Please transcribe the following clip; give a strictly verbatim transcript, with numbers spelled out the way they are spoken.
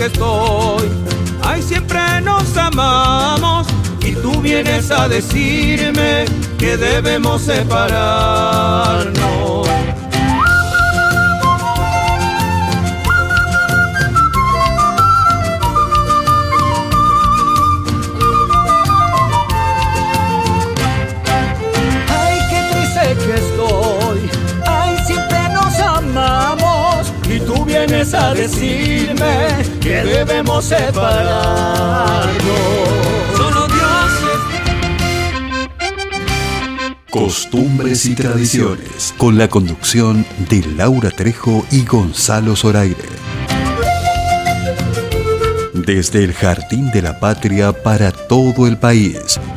que estoy. Ay, siempre nos amamos y tú vienes a decirme que debemos separarnos. Ay, qué triste que estoy. Ay, siempre nos amamos Y tú vienes a decirme que debemos separarnos. Solo Dios es... Costumbres y tradiciones, con la conducción de Laura Trejo y Gonzalo Zoraire. Desde el Jardín de la Patria para todo el país.